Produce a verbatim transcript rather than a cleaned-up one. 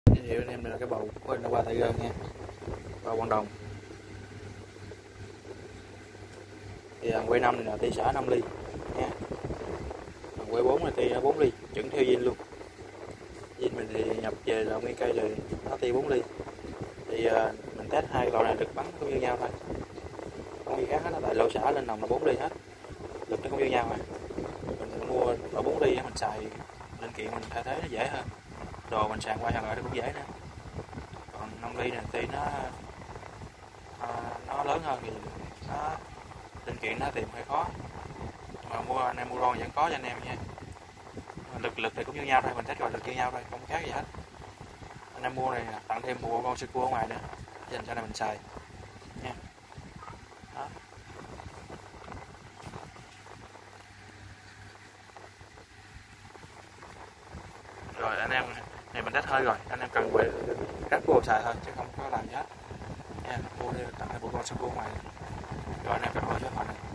Giới thiệu anh em này là cái bầu của Innova Tiger nha, bầu Quang Đồng. Thì thằng quay năm này là ti xả năm ly nha, thằng quay bốn là ti bốn ly, chuẩn theo zin luôn. Zin mình thì nhập về là nguyên cây rồi nó ti bốn ly. Thì uh, mình test hai lò này lực bắn không như nhau thôi, không gì khác hết, tại lô xả lên nòng là bốn ly hết, lực nó không như nhau mà. Mình mua lò bốn ly mình xài linh kiện mình thay thế nó dễ hơn, đồ mình sàn qua sàn lại nó cũng dễ nữa. Còn năm ly này ti nó à, nó lớn hơn thì nó linh kiện nó tìm hơi khó, mà mua anh em mua ron vẫn có cho anh em nha. Lực lực thì cũng như nhau thôi, mình test rồi lực như nhau thôi, không khác gì hết. Anh em mua này tặng thêm một con sư cua ở ngoài nữa dành cho này mình xài nha. Đó. Rồi anh em này mình test hơi rồi, anh em cần về ráp vô xài thôi chứ không có làm gì hết nha. Mua đi tặng thêm một con sư cua ở ngoài. Rồi anh em cần hỏi số điện thoại này.